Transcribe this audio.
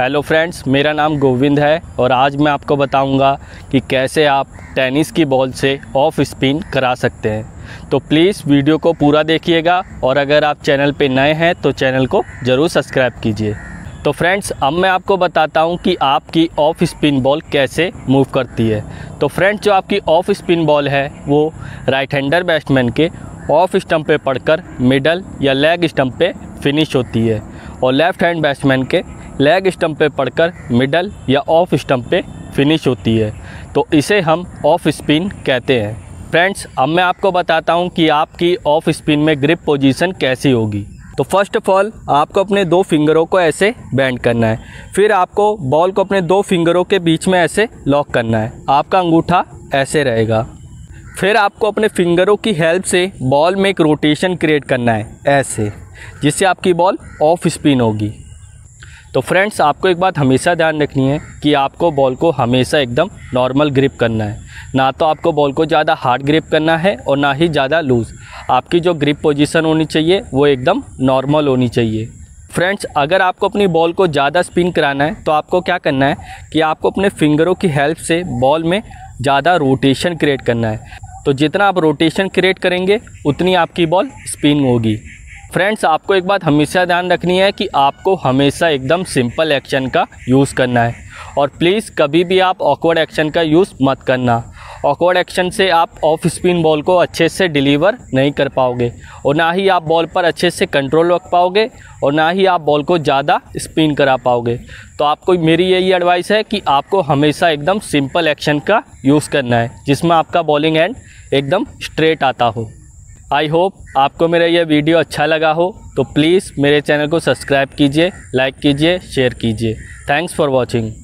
Hello friends, मेरा नाम गोविंद है और आज मैं आपको बताऊंगा कि कैसे आप टेनिस की बॉल से ऑफ स्पिन करा सकते हैं। तो प्लीज़ वीडियो को पूरा देखिएगा और अगर आप चैनल पे नए हैं तो चैनल को ज़रूर सब्सक्राइब कीजिए। तो फ्रेंड्स, अब मैं आपको बताता हूं कि आपकी ऑफ स्पिन बॉल कैसे मूव करती है। तो फ्रेंड्स, जो आपकी ऑफ स्पिन बॉल है वो राइट हैंडर बैट्समैन के ऑफ स्टंप पे पड़कर मिडल या लेग स्टंप पे फिनिश होती है और लेफ़्ट हैंड बैट्समैन के लेग स्टंप पे पड़कर मिडल या ऑफ स्टंप पे फिनिश होती है। तो इसे हम ऑफ स्पिन कहते हैं। फ्रेंड्स, अब मैं आपको बताता हूं कि आपकी ऑफ स्पिन में ग्रिप पोजीशन कैसी होगी। तो फर्स्ट ऑफ ऑल आपको अपने दो फिंगरों को ऐसे बेंड करना है, फिर आपको बॉल को अपने दो फिंगरों के बीच में ऐसे लॉक करना है। आपका अंगूठा ऐसे रहेगा। फिर आपको अपने फिंगरों की हेल्प से बॉल में एक रोटेशन क्रिएट करना है ऐसे, जिससे आपकी बॉल ऑफ स्पिन होगी। तो फ्रेंड्स, आपको एक बात हमेशा ध्यान रखनी है कि आपको बॉल को हमेशा एकदम नॉर्मल ग्रिप करना है। ना तो आपको बॉल को ज़्यादा हार्ड ग्रिप करना है और ना ही ज़्यादा लूज़। आपकी जो ग्रिप पोजीशन होनी चाहिए वो एकदम नॉर्मल होनी चाहिए। फ्रेंड्स, अगर आपको अपनी बॉल को ज़्यादा स्पिन कराना है तो आपको क्या करना है कि आपको अपने फिंगरों की हेल्प से बॉल में ज़्यादा रोटेशन क्रिएट करना है। तो जितना आप रोटेशन क्रिएट करेंगे उतनी आपकी बॉल स्पिन होगी। फ्रेंड्स, आपको एक बात हमेशा ध्यान रखनी है कि आपको हमेशा एकदम सिंपल एक्शन का यूज़ करना है और प्लीज़ कभी भी आप ऑकवर्ड एक्शन का यूज़ मत करना। ऑकवर्ड एक्शन से आप ऑफ स्पिन बॉल को अच्छे से डिलीवर नहीं कर पाओगे और ना ही आप बॉल पर अच्छे से कंट्रोल रख पाओगे और ना ही आप बॉल को ज़्यादा स्पिन करा पाओगे। तो आपको मेरी यही एडवाइस है कि आपको हमेशा एकदम सिंपल एक्शन का यूज़ करना है जिसमें आपका बॉलिंग हैंड एकदम स्ट्रेट आता हो। आई होप आपको मेरा यह वीडियो अच्छा लगा हो, तो प्लीज़ मेरे चैनल को सब्सक्राइब कीजिए, लाइक कीजिए, शेयर कीजिए। Thanks for watching.